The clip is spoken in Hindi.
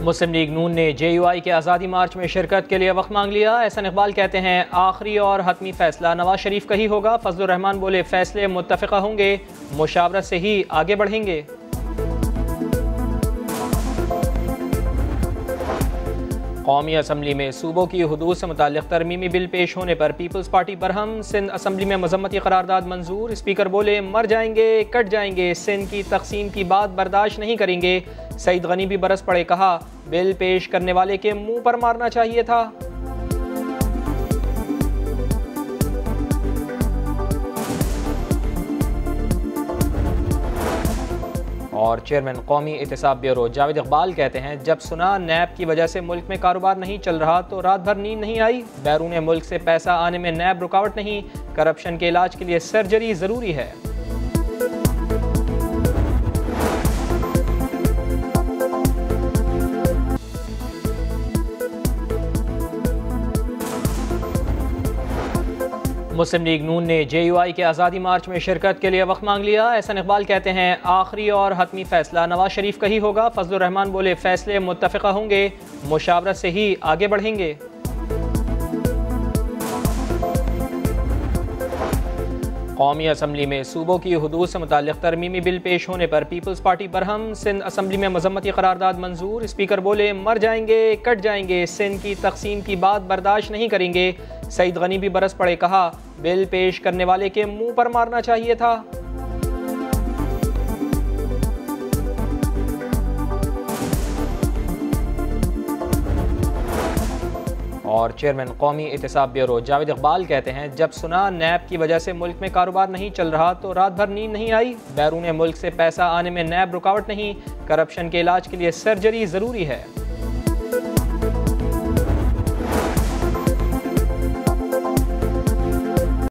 मुस्लिम लीग नून ने JUI के आज़ादी मार्च में शिरकत के लिए वक्त मांग लिया। एहसान इकबाल कहते हैं आखिरी और हतमी फैसला नवाज शरीफ का ही होगा। फजलुर रहमान बोले फैसले मुत्तफ़िक़ा होंगे, मुशावरत से ही आगे बढ़ेंगे। कौमी असम्बली में सूबों की हुदूद से मुताल्लिक़ तरमीमी बिल पेश होने पर peoples party Barham. Sindh assembly में मजम्मती करारदाद मंजूर। स्पीकर बोले मर जाएंगे कट जाएंगे, सिंध की तकसीम की बात बर्दाश्त नहीं करेंगे। सईद गनी भी बरस पड़े, कहा बिल पेश करने वाले के मुंह पर मारना चाहिए था। और चेयरमैन कौमी एहतसाब ब्यूरो जावेद इकबाल कहते हैं जब सुना नैब की वजह से मुल्क में कारोबार नहीं चल रहा तो रात भर नींद नहीं आई। बैरून मुल्क से पैसा आने में नैब रुकावट नहीं, करप्शन के इलाज के लिए सर्जरी ज़रूरी है। मुस्लिम लीग नून ने JUI के आज़ादी मार्च में शिरकत के लिए वक्त मांग लिया। एहसान इकबाल कहते हैं आखिरी और हतमी फैसला नवाज शरीफ का ही होगा। फजलुर रहमान बोले फैसले मुत्तफ़िक़ा होंगे, मुशावरत से ही आगे बढ़ेंगे। कौमी असम्बली में सूबों की हुदूद से मुताल्लिक़ तरमीमी बिल पेश होने पर peoples party Barham. Sindh assembly में मजम्मती करारदाद मंजूर। स्पीकर बोले मर जाएंगे कट जाएंगे, सिंध की तकसीम की बात बर्दाश्त नहीं करेंगे। सईद गनी भी बरस पड़े, कहा बिल पेश करने वाले के मुंह पर मारना चाहिए था। और चेयरमैन कौमी एहतसाब ब्यूरो जावेद इकबाल कहते हैं जब सुना नैब की वजह से मुल्क में कारोबार नहीं चल रहा तो रात भर नींद नहीं आई। बैरून मुल्क से पैसा आने में नैब रुकावट नहीं, करप्शन के इलाज के लिए सर्जरी ज़रूरी है।